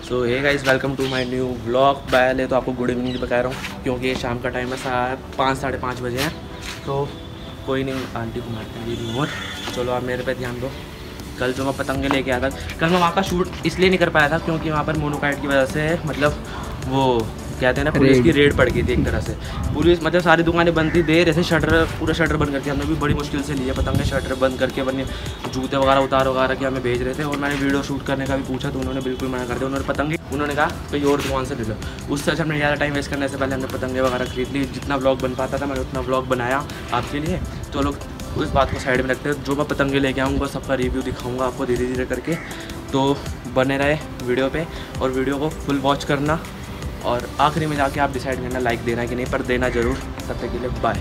So hey guys, welcome to my new vlog. पहले तो आपको गुड इवनिंग बता रहा हूँ क्योंकि ये शाम का टाइम है, 5 साढ़े 5 बजे हैं। तो कोई नहीं, आंटी को मारते हैं मोर। चलो आप मेरे पे ध्यान दो। कल जो मैं पतंगे लेके आया था, कल मैं वहाँ का शूट इसलिए नहीं कर पाया था क्योंकि वहाँ पर मोनोकाइट की वजह से मतलब वो कहते हैं ना, पुलिस की रेड पड़ गई थी एक तरह से। पुलिस मतलब सारी दुकानें बंद थी, देर ऐसे शटर पूरा शटर बंद करके हमने भी बड़ी मुश्किल से लिए पतंगे। शटर बंद करके बने जूते वगैरह उतार वगैरह के हमें भेज रहे थे। और मैंने वीडियो शूट करने का भी पूछा तो उन्होंने बिल्कुल मना कर दिया। उन्होंने पतंगे उन्होंने कहा कहीं और दुकान से ले लो। उससे अच्छा हमने ज़्यादा टाइम वेस्ट करने से पहले हमने पतंगे वगैरह खरीद ली। जितना व्लॉग बन पाता था मैंने उतना व्लॉग बनाया आपके लिए। तो लोग उस बात को साइड में रखते हैं। जो मैं पतंगे लेके आऊँगा सबका रिव्यू दिखाऊँगा आपको धीरे धीरे करके। तो बने रहे वीडियो पे और वीडियो को फुल वॉच करना और आखिरी में जाके आप डिसाइड करना लाइक देना कि नहीं, पर देना ज़रूर। तब तक के लिए bye.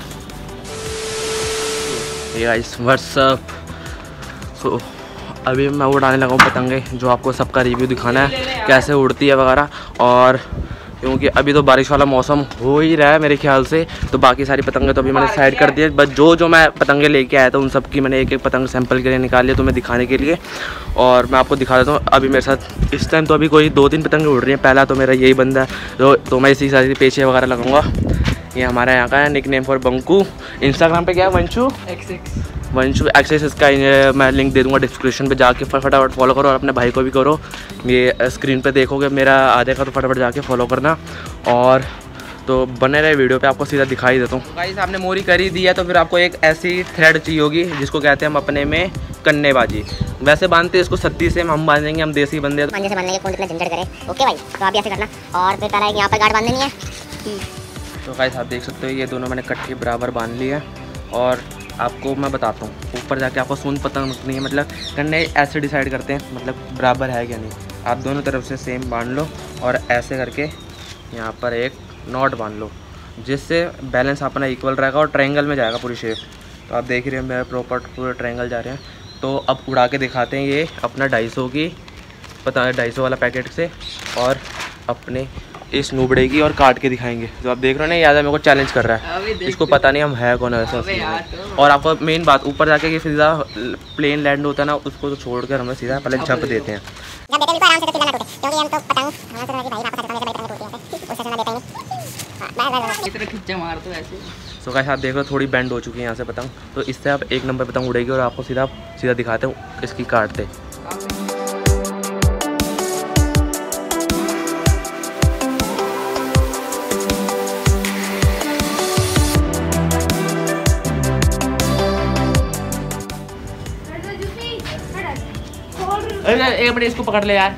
Hey guys, what's up. So अभी मैं उड़ाने लगा हूँ पतंगे, जो आपको सबका रिव्यू दिखाना है कैसे उड़ती है वगैरह। और क्योंकि अभी तो बारिश वाला मौसम हो ही रहा है मेरे ख्याल से, तो बाकी सारी पतंगे तो अभी मैंने साइड कर दिए। बस जो मैं पतंगे लेके आया था उन सब की मैंने एक एक पतंग सैंपल के लिए निकाल लिया तुम्हें दिखाने के लिए। और मैं आपको दिखा देता हूँ अभी मेरे साथ इस टाइम तो अभी कोई 2-3 पतंगे उड़ रही हैं। पहला तो मेरा यही बंदा है तो मैं इसी सारी पेचे वगैरह लगाऊंगा। ये हमारा यहाँ का है nick name for Bunku. Instagram पे क्या है? वंशु एक्सेस। इसका मैं लिंक दे दूँगा डिस्क्रिप्शन पे, जाके फटाफट फॉलो करो और अपने भाई को भी करो। ये स्क्रीन पे देखोगे मेरा आ जाएगा तो फटाफट जाके फॉलो करना। और तो बने रहे वीडियो पे, आपको सीधा दिखाई देता हूँ। गाइस आपने मोरी कर ही दी है तो फिर आपको एक ऐसी थ्रेड चाहिए होगी जिसको कहते हैं हम अपने में कन्नेबाजी। वैसे बांधते हैं इसको सत्ती से, हम बांधेंगे, हम देसी बंदे पंजे से बांधने के कौन इतना झंझट करे। ओके भाई, तो आप भी ऐसे करना। और फिर पहला यहाँ पर गार्ड बांध देनी है। तो गाइस आप देख सकते हो ये दोनों मैंने कट्ठी बराबर बांध ली है। और आपको मैं बताता हूँ, ऊपर जाके आपको सूंद पतंग रखनी है। मतलब कन्ने ऐसे डिसाइड करते हैं मतलब बराबर है क्या नहीं। आप दोनों तरफ से सेम बांध लो और ऐसे करके यहाँ पर एक नॉट बांध लो, जिससे बैलेंस अपना इक्वल रहेगा और ट्रायंगल में जाएगा पूरी शेप। तो आप देख रहे हैं मेरे प्रॉपर पूरे ट्रायंगल जा रहे हैं। तो अब उड़ा के दिखाते हैं ये अपना 250 की 250 वाला पैकेट से और अपने इस नुबड़े की, और काट के दिखाएंगे। तो आप देख रहे हो ना, याद है मेरे को चैलेंज कर रहा है। इसको पता नहीं हम है कौन है ऐसा। और आपको मेन बात, ऊपर जाके सीधा प्लेन लैंड होता है ना, उसको तो छोड़कर हमें सीधा पहले जंप देते हैं। सो गाइस आप देख रहे हो थोड़ी बेंड हो चुकी है यहाँ से पतंग, तो इससे आप 1 नंबर पतंग उड़ेगी। और आपको सीधा दिखाते हूँ इसकी काटते। एक मिनट इसको पकड़ ले यार।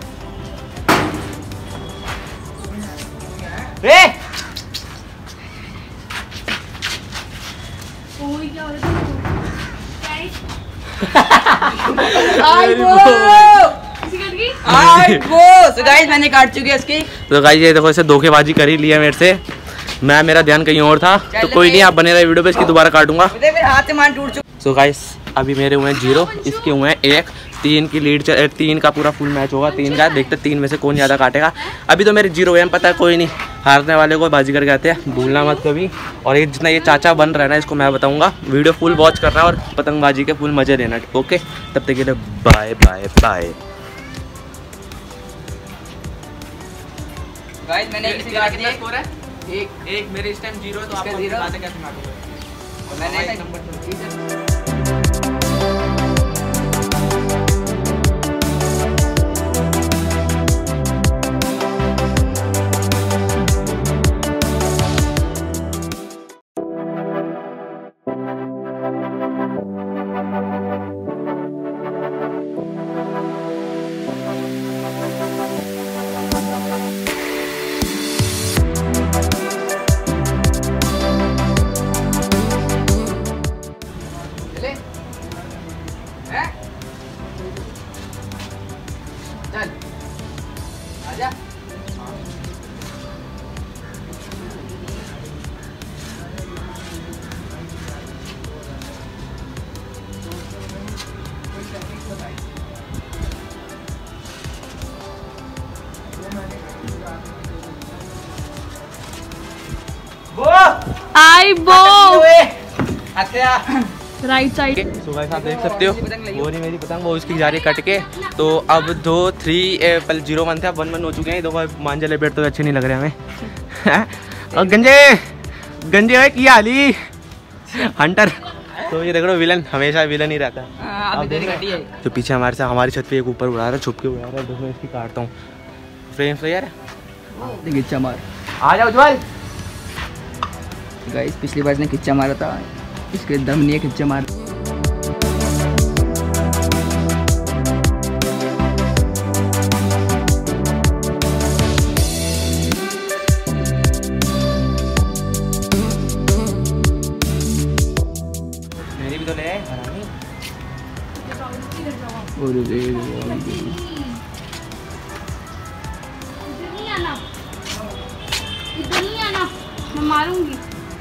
मैंने काट चुकी है इसकी। तो गाइस ये देखो, इसे धोखेबाजी कर ही लिया मेरे से। मेरा ध्यान कहीं और था। तो कोई नहीं, आप बने रहे वीडियो पे, इसकी दोबारा काटूंगा। हाथ से मान टूट चुका। सो गाइस अभी मेरे हुए हैं 0, इसके हुए हैं 1। 3 की लीड 3 का पूरा फुल मैच होगा। 3 का देखते 3 में से कौन ज़्यादा काटेगा। अभी तो मेरे 0 है, पता है कोई नहीं, हारने वाले को बाजी करके आते हैं, भूलना मत कभी। और ये जितना ये चाचा बन रहा है ना, इसको मैं बताऊंगा। वीडियो फुल वॉच करना और पतंगबाजी के फुल मजे लेना। ओके, तब तक के लिए बाय बाय बाय। गाइस मैंने किसी काट दिया। एक मेरे इस टाइम 0 है, तो आपको दिखाते कैसे काटूंगा। मैंने नंबर आजा। आई बो अच्छा राइट साइड। सो गाइस आप देख सकते हो वो नहीं मेरी पतंग, वो उसकी जा रही है कट के। तो अब 2 3 पहले 0-1 थे, अब 1-1 हो चुके हैं। देखो मांझा लपेट तो अच्छे नहीं लग रहे हमें। और गंजे भाई की हाली हंटर। तो ये देख रहे हो विलन हमेशा विलन ही रहता है। तो पीछे हमारे साथ हमारी छत पे एक ऊपर उड़ा रहा है, छुप के उड़ा रहा है। देखो इसकी काटता हूँ फ्रेम से यार। किच्चा मार आ जाओ उज्जवल। गाइस पिछली बार ने किच्चा मारा था, इसके दम नहीं है किच्चा मार। मेरी भी तो ले हरामी। इधर नहीं आना, मैं मारूंगी।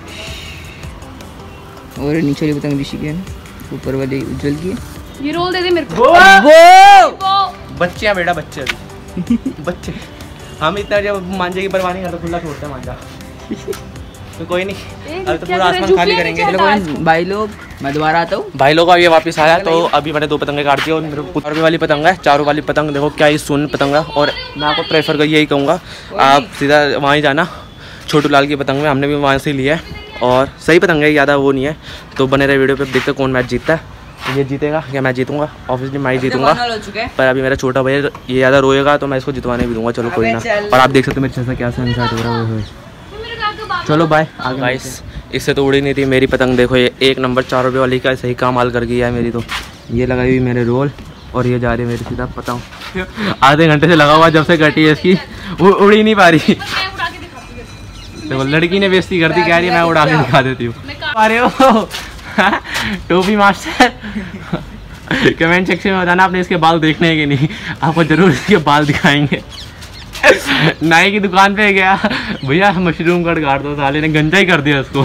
और नीचे वाली पतंग ऋषि की है, ऊपर वाली उज्जवल की है। ये रोल दे दे मेरे को। वो बच्चे हैं बेटा, बच्चे अभी बच्चे। हम इतना जब मांझे की परवाह नहीं करते, खुला छोड़ते हैं मांझा। तो कोई नहीं, अब तो पूरा आसमान खाली करेंगे। भाई लोग मैं दोबारा आता हूँ। भाई लोग ये वापस आया। तो अभी मैंने 2 पतंगे काट दी और मेरे को 4 वाली पतंग है, 4 वाली पतंग देखो क्या ही सुन पतंग है। और मैं आपको प्रेफर कर यही कहूँगा, आप सीधा वहाँ ही जाना। छोटू लाल की पतंग में हमने भी वहाँ से लिया है और सही पतंग है, ज़्यादा वो नहीं है। तो बने रहे वीडियो पे, देखते कौन मैच जीतता है। ये जीतेगा या मैं जीतूंगा? ऑब्वियसली मैं ही जीतूंगा, पर अभी मेरा छोटा भैया ये ज़्यादा रोएगा तो मैं इसको जितवाने भी दूंगा। चलो कोई ना। और आप देख सकते हो मेरे छत से क्या सनसेट हो रहा है। चलो बाय। गाइस इससे तो उड़ी नहीं थी मेरी पतंग। देखो ये 1 नंबर 4 रुपये वाली का सही काम हाल कर गई है मेरी। तो ये लगाई हुई मेरे रोल और ये जा रही है मेरी सीधा पतंग। आधे घंटे से लगा हुआ जब से कटी है इसकी, वो उड़ी नहीं पा रही। देखो लड़की ने बेइज्जती कर दी, कह रही है मैं उड़ा के दिखा देती हूँ। अरे ओ टोपी मास्टर। कमेंट सेक्शन में बताना आपने इसके बाल देखने हैं कि नहीं, आपको जरूर इसके बाल दिखाएंगे। नाई की दुकान पे गया, भैया मशरूम कट काट दो, साले ने गंजा ही कर दिया उसको।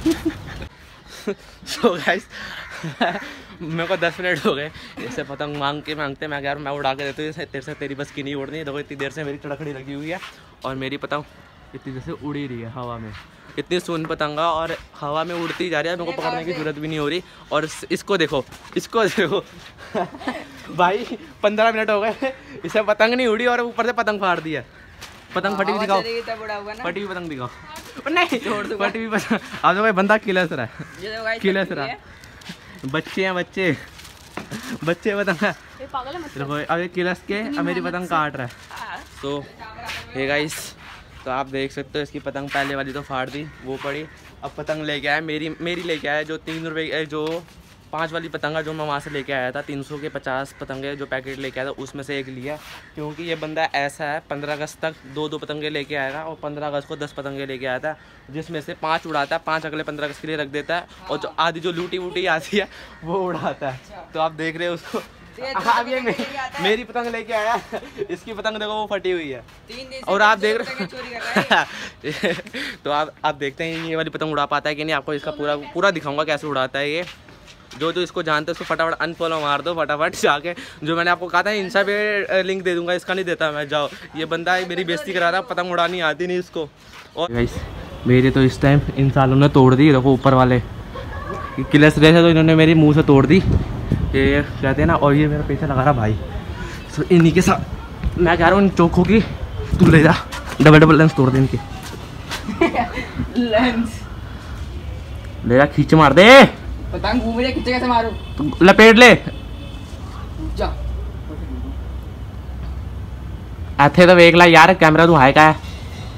So guys, मेरे को 10 मिनट हो गए इससे पतंग मांगते मैं यार मैं उड़ा के देता हूँ, तेरे से तेरी बस की नहीं उड़नी। देखो इतनी देर से मेरी चड़खड़ी लगी हुई है और मेरी पतंग इतनी देर से उड़ी रही है हवा में। इतनी सुन पतंगा और हवा में उड़ती जा रही है, मेरे को पकड़ने की जरूरत भी नहीं हो रही। और इसको देखो भाई 15 मिनट हो गए इसे पतंग नहीं उड़ी और ऊपर से पतंग फाड़ दी है। पतंग फटी हुई दिखाओ, फटी हुई पतंग दिखाओ। नहीं फटी हुई पतंग। आज भाई बंदा किलस रहा है, किलस रहा है। बच्चे हैं बच्चे पतंग देखो अब ये किलस के मेरी पतंग काट रहा है। तो हे गाइस, तो आप देख सकते हो इसकी पतंग पहले वाली तो फाड़ दी, वो पड़ी। अब पतंग लेके आया मेरी लेके आया जो 3 रुपये, जो 5 वाली पतंगा जो मैं वहाँ से लेके आया था। 300 के 50 पतंगे जो पैकेट लेके आया था उसमें से एक लिया, क्योंकि ये बंदा ऐसा है 15 अगस्त तक 2-2 पतंगे लेके आएगा और 15 अगस्त को 10 पतंगे लेके आया था, जिसमें से 5 उड़ाता है, 5 अगले 15 अगस्त के लिए रख देता है और जो आधी जो लूटी वूटी आती है वो उड़ाता है। तो आप देख रहे हो उसको। अब ये मेरी पतंग लेके आया, इसकी पतंग देखो वो फटी हुई है और आप देख रहे हो। तो आप देखते हैं ये वाली पतंग उड़ा पाता है कि नहीं। आपको इसका पूरा दिखाऊंगा कैसे उड़ाता है ये। जो इसको जानते हैं उसको फटाफट अनफॉलो मार दो फटाफट जाके। जो मैंने आपको कहा था इंस्टा पे लिंक दे दूंगा, इसका नहीं देता मैं। जाओ, ये बंदा मेरी बेइज्जती करा रहा, पतंग उड़ानी आती नहीं इसको। और गाइस मेरे तो इस टाइम इन सालों ने तोड़ दी। देखो ऊपर वाले किलस रहे थे तो इन्होंने मेरी मुंह से तोड़ दी, ये कहते हैं ना। और ये मेरा पीछे लगा रहा भाई, तो इन्हीं के साथ मैं कह रहा हूँ इन चोखों की तू ले जा, डबल लेंस तोड़ दे इनके। लेंस ले जा, खींच मार दे। पतंग घूम रही है, खींचे कैसे मारूं? तू लपेट ले जा। ऐथे तो देख ला यार, कैमरा तू हाय का है।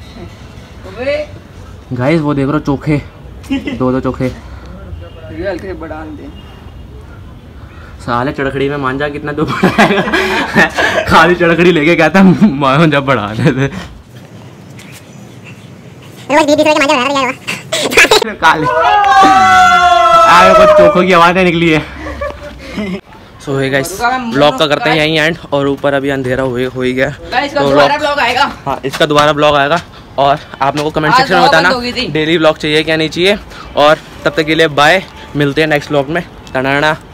गाइस वो देख रहे हो चोखे, 2-2 चोखे। हल्के बढ़ा दे साले। चड़खड़ी में मांझा कितना दो बढ़ाएगा। खाली चड़खड़ी लेके कहता मांझा बढ़ा देते। कुछ चोखों की आवाज़ निकली है। सो है गाइस, ब्लॉग का करते हैं यहीं एंड। और ऊपर अभी अंधेरा हो ही गया, तो ब्लॉग आएगा। हाँ, इसका दोबारा ब्लॉग आएगा। और आप लोगों को कमेंट सेक्शन में बताना डेली ब्लॉग चाहिए क्या नहीं चाहिए। और तब तक के लिए बाय, मिलते हैं नेक्स्ट ब्लॉग में। टनाना।